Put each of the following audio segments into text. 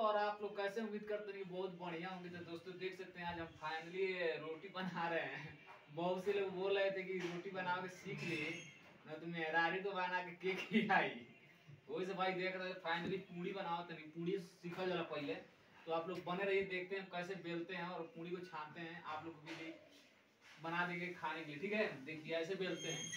और आप लोग कैसे, उम्मीद करते हैं कि बहुत बढ़िया होंगे। तो दोस्तों देख सकते हैं आज हम फाइनली रोटी बना रहे हैं। बहुत से लोग बोल रहे थे कि रोटी बना के सीख लिए ना, तुम मेहरानी तो बना के खिलाई। वही से भाई देख रहे फाइनली पूड़ी बनाओ, तो नहीं पूड़ी सीखा जरा पहले। तो आप लोग बने रहिए, देखते हैं कैसे बेलते हैं और पूड़ी को छानते हैं, आप लोग भी बना देंगे खाने के लिए। ठीक है, देखिए ऐसे बेलते हैं,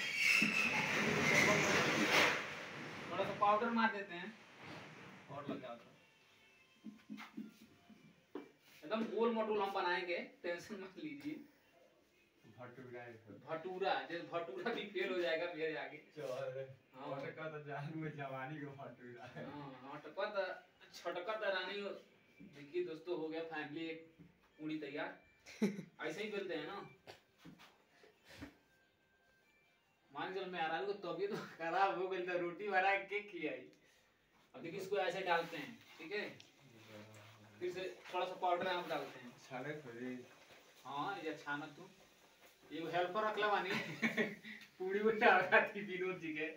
थोड़ा सा पाउडर मार देते हैं और लग जाता है। एकदम गोल मटोल हम बनाएंगे, टेंशन मत लीजिए। भटूरा भटूरा, जैसे भटूरा भी फेल हो जाएगा मेरे आगे। हाँ का तो जान में जवानी को भटूरा है। हाँ छटका रानी। देखिए दोस्तों हो गया फाइनली एक पूरी तैयार। ऐसे ही बेलते हैं ना। मान चल मैं आ रहा हूँ, तबीयत तो खराब हो गई, तो रोटी बना के खिलाई। अब देखिए इसको ऐसे डालते हैं, ठीक है। फिर से थोड़ा सा पाउडर हम डालते हैं। छाने थोड़ी। हाँ ये छाना तो ये हेल्पर रखला बानी। पूरी को डाला थी विनोद जी के।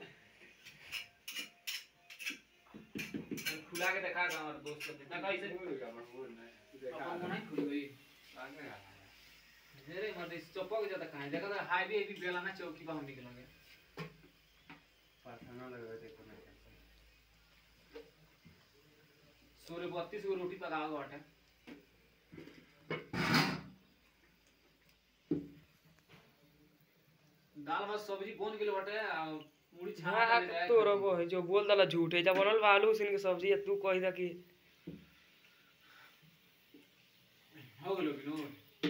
खुला के देखा था हमारे दोस्त को, देखा कैसे अपन को नहीं खुली गई मेरे मत इस चौपक जाता कहां देखा था। हाईवे भी बेलाना चौकी पर हम निकलेंगे। पाठाना लगा देखो ना। 132 को रोटी पका गया है। दाल भात सब्जी बन गेल बटे, पूरी छाना हाँ जाए तो रगो है जो बोल दला झूठ है। जब बनल बा आलू उसीन के सब्जी है, तू कह दा कि हो गेलो विनोद।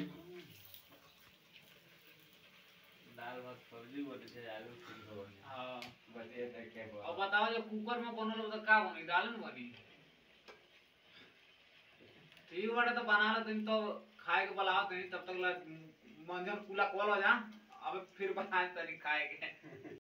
दाल भात सब्जी बोले थे आलू पूरी हो। हां बतिया तक के अब बताओ जब कुकर में बनल हो तो का बनी, दाल न बनी। ठीक बाटे तो बना लो तुम, तो खाए के बुलाओ तुम, तब तक मंजन पूरा कॉल हो जा। अब फिर बनाए तनी खाए के।